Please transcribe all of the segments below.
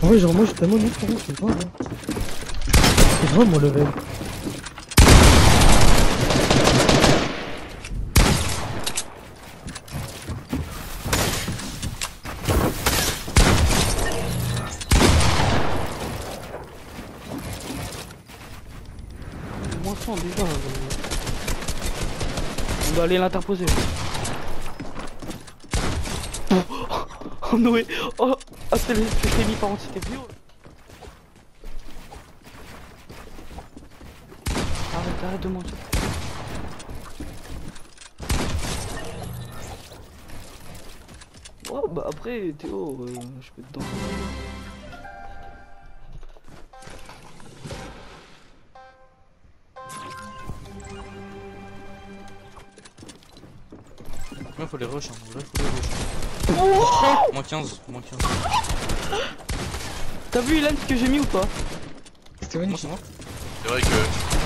En vrai, genre, moi, j'ai tellement de lutte, c'est grave. Hein. C'est grave, mon level. Moins 100 déjà. On doit aller l'interposer. Oh Noé. Oh, c'était mis par c'était vieux. Arrête de mentir. Oh bah après Théo, je peux te danser. Ouais, faut les rush, hein. Là, faut les rush. Moins 15, moins 15. T'as vu Ilan ce que j'ai mis ou pas? C'était Moi, magnifique. c'est moi. C'est vrai que...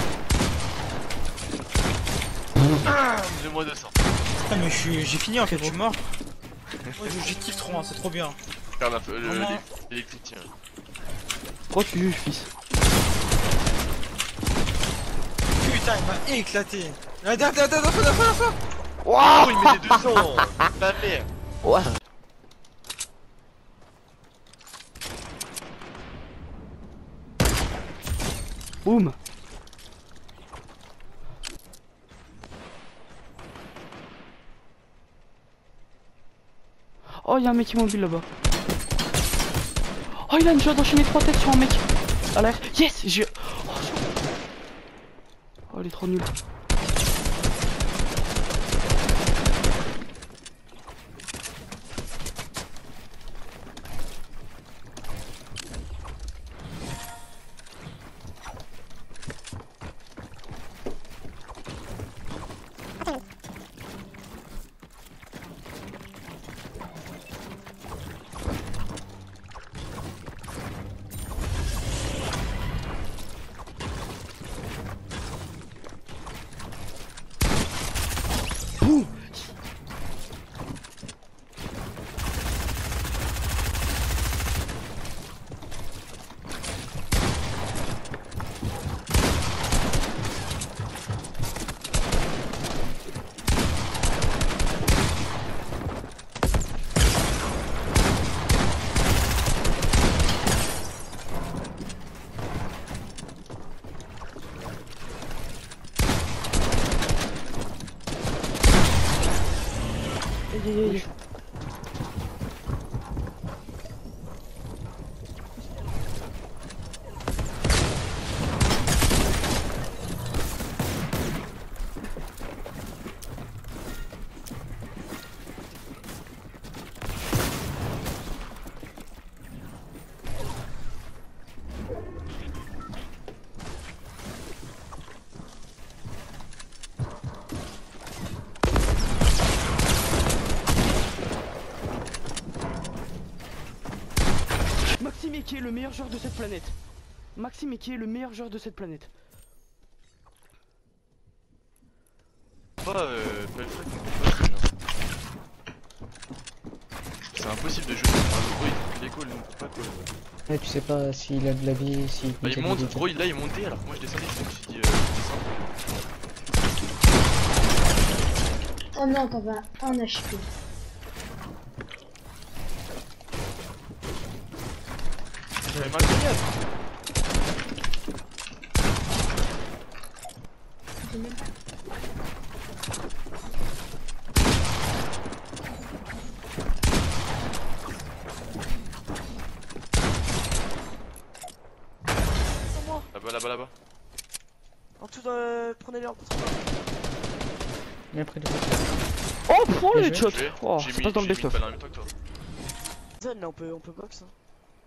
J'ai moins 200. Putain mais j'ai fini en fait, je suis mort. Moi je kiffe trop, hein, c'est trop bien. Regarde un peu l'électricien. Pourquoi tu juges fils? Putain il m'a éclaté. Attends, fin. Waouh, il met des 200. Ta mère. Ouais. Boum. Oh y'a un mec immobile là-bas. Oh il a une joie d'enchaîner 3 têtes sur un mec. À l'air. Yes j'ai... Oh il est trop nul. Boum. Maxime qui est le meilleur joueur de cette planète. Maxime qui est le meilleur joueur de cette planète. Pelfrey, c'est impossible de jouer contre un gros, il est cool, donc pas cool. Ouais, tu sais pas s'il a de la vie, s'il Bah il monte, gros là il montait alors que moi je descendais, donc je me suis dit Oh non, t'en vas un HP. j'avais mal regarde. Là-bas. En dessous prenez-les en dessous. Mais après, Oh prends Bien le joué. headshot. Oh J'ai c'est mis pas dans le une best-of. balle en même temps que toi. Zone là on peut box. Hein.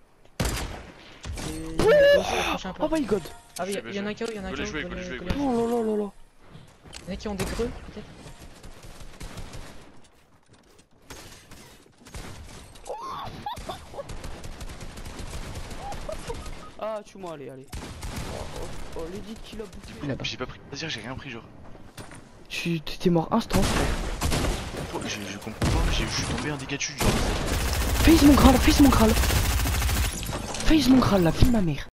Oh my god. Ah oui, il y en a un KO, il y en a un KO. Go les jouer. Oh là là là là. Il y en a qui ont des creux, peut-être. Ah tue-moi allez. Oh l'edit qu'il a bouclé. Là-bas. J'ai pas pris, vas-y j'ai rien pris genre. T'étais mort instant. Oh, je comprends pas, je suis tombé un dégât de chute genre. Face mon crâne. phase mon crâne là, file ma mère.